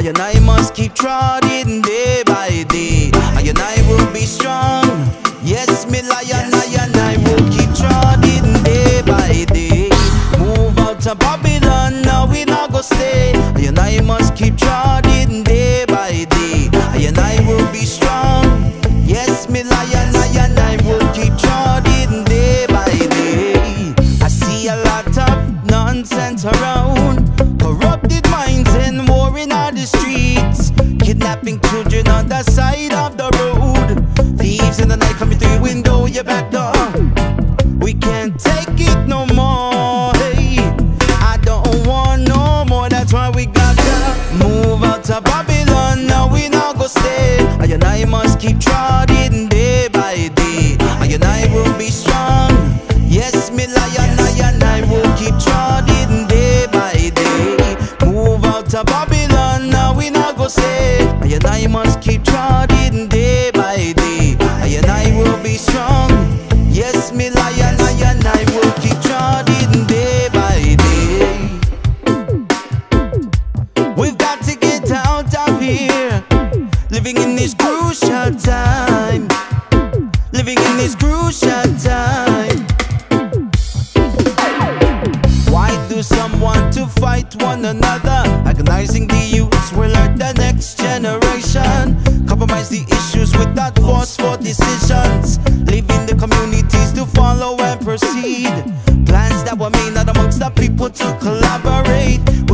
and I must keep trotting day by day. And I will be strong. Yes, me lion, I will keep trotting day by day. Move out to Babylon, now we not go stay. And I must keep trotting day by day. And I will be strong. Yes, me lion, I will keep trotting day by day. I see a lot of nonsense around, corrupted minds and war in all the streets, kidnapping children on the side of the road, thieves in the night coming through your window, your back door. We can't take it no more. Hey, I don't want no more. That's why we got to move out to Babylon. Now we not go stay. And I must keep trotting day by day. And I will be strong. Yes, me lion, I will keep trotting day by day. Move out to Babylon. Now we not go stay. And I must keep trotting day by day. And I will be strong. Yes, me lion, I will keep trotting day by day. We've got to get out of here, living in this crucial time, living in this crucial time. Why do some want to fight one another? Agonizing the youths will hurt the next generation. Compromise the issues with that force for decisions, leaving the communities to follow and proceed. Plans that were made not amongst the people to collaborate.